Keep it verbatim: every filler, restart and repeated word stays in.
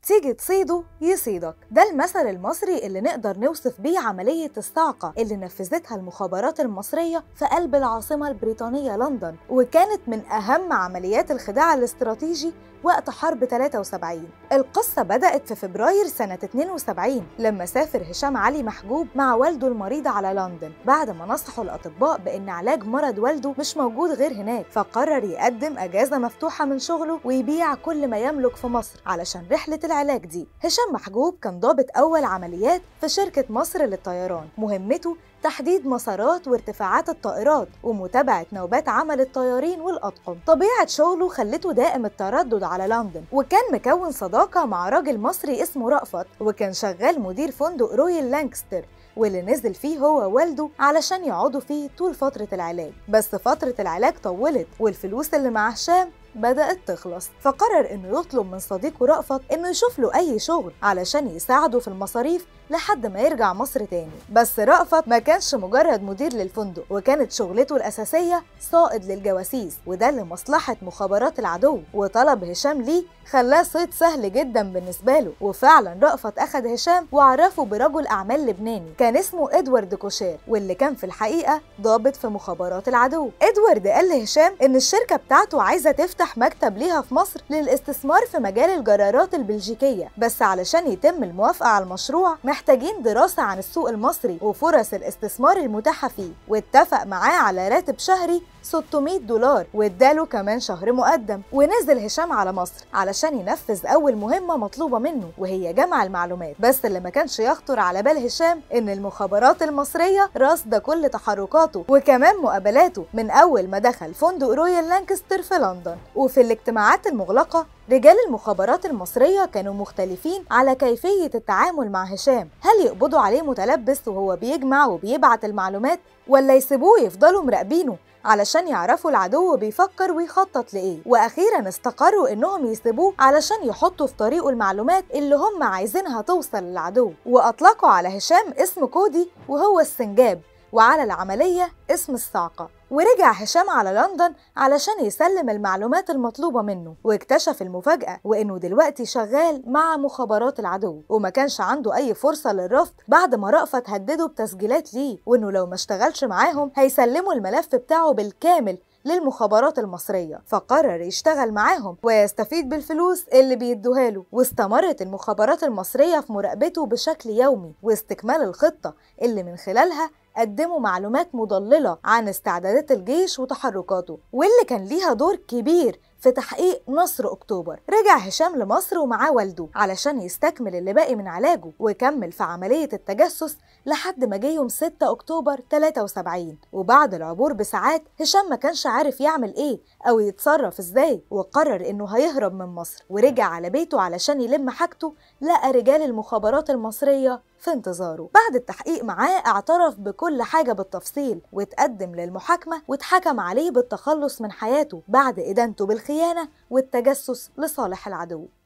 تيجي تصيده يصيدك. ده المثل المصري اللي نقدر نوصف بيه عملية الصعقة اللي نفذتها المخابرات المصرية في قلب العاصمة البريطانية لندن، وكانت من أهم عمليات الخداع الاستراتيجي وقت حرب ثلاثة وسبعين. القصة بدأت في فبراير سنة اثنين وسبعين لما سافر هشام علي محجوب مع والده المريض على لندن بعد ما نصحوا الأطباء بأن علاج مرض والده مش موجود غير هناك، فقرر يقدم أجازة مفتوحة من شغله ويبيع كل ما يملك في مصر علشان رحلة العلاج دي. هشام محجوب كان ضابط أول عمليات في شركة مصر للطيران، مهمته تحديد مسارات وارتفاعات الطائرات ومتابعة نوبات عمل الطيارين والأطقم. طبيعة شغله خلته دائم التردد على لندن، وكان مكون صداقة مع راجل مصري اسمه رأفت، وكان شغال مدير فندق رويال لانكستر واللي نزل فيه هو ووالده علشان يقعدوا فيه طول فترة العلاج. بس فترة العلاج طولت والفلوس اللي مع هشام بدأت تخلص، فقرر إنه يطلب من صديقه رأفت إنه يشوف له أي شغل علشان يساعده في المصاريف لحد ما يرجع مصر تاني. بس رأفت ما كانش مجرد مدير للفندق، وكانت شغلته الأساسية صائد للجواسيس، وده لمصلحة مخابرات العدو، وطلب هشام ليه خلاه صيد سهل جدا بالنسبة له. وفعلا رأفت أخد هشام وعرفه برجل أعمال لبناني كان اسمه إدوارد كوشير، واللي كان في الحقيقة ضابط في مخابرات العدو. إدوارد قال لهشام إن الشركة بتاعته عايزة تفتح مكتب ليها في مصر للاستثمار في مجال الجرارات البلجيكية، بس علشان يتم الموافقة على المشروع محتاجين دراسة عن السوق المصري وفرص الاستثمار المتاحة فيه، واتفق معاه على راتب شهري ستمائة دولار، واداله كمان شهر مقدم. ونزل هشام على مصر علشان ينفذ أول مهمة مطلوبة منه، وهي جمع المعلومات. بس اللي ما كانش يخطر على بال هشام إن المخابرات المصرية راصدة كل تحركاته وكمان مقابلاته من أول ما دخل فندق رويال لانكستر في لندن. وفي الاجتماعات المغلقة رجال المخابرات المصرية كانوا مختلفين على كيفية التعامل مع هشام، هل يقبضوا عليه متلبس وهو بيجمع وبيبعت المعلومات، ولا يسيبوه يفضلوا مراقبينه علشان يعرفوا العدو بيفكر ويخطط لإيه. وأخيرا استقروا إنهم يسيبوه علشان يحطوا في طريقه المعلومات اللي هم عايزينها توصل للعدو، وأطلقوا على هشام اسم كودي وهو السنجاب، وعلى العملية اسم الصعقة. ورجع هشام على لندن علشان يسلم المعلومات المطلوبة منه، واكتشف المفاجأة وإنه دلوقتي شغال مع مخابرات العدو، وما كانش عنده أي فرصة للرفض بعد ما رأفت هدده بتسجيلات ليه، وإنه لو ما اشتغلش معاهم هيسلموا الملف بتاعه بالكامل للمخابرات المصرية. فقرر يشتغل معاهم ويستفيد بالفلوس اللي بيدوها له. واستمرت المخابرات المصرية في مراقبته بشكل يومي واستكمال الخطة اللي من خلالها قدموا معلومات مضللة عن استعدادات الجيش وتحركاته، واللي كان ليها دور كبير في تحقيق نصر أكتوبر. رجع هشام لمصر ومعاه والده علشان يستكمل اللي باقي من علاجه، وكمل في عملية التجسس لحد ما جه يوم ستة أكتوبر ثلاثة وسبعين. وبعد العبور بساعات هشام ما كانش عارف يعمل إيه أو يتصرف إزاي، وقرر إنه هيهرب من مصر، ورجع على بيته علشان يلم حاجته. لقى رجال المخابرات المصرية في انتظاره. بعد التحقيق معاه اعترف بكل حاجة بالتفصيل، واتقدم للمحاكمة واتحكم عليه بالتخلص من حياته بعد إدانته بالخيانة والتجسس لصالح العدو.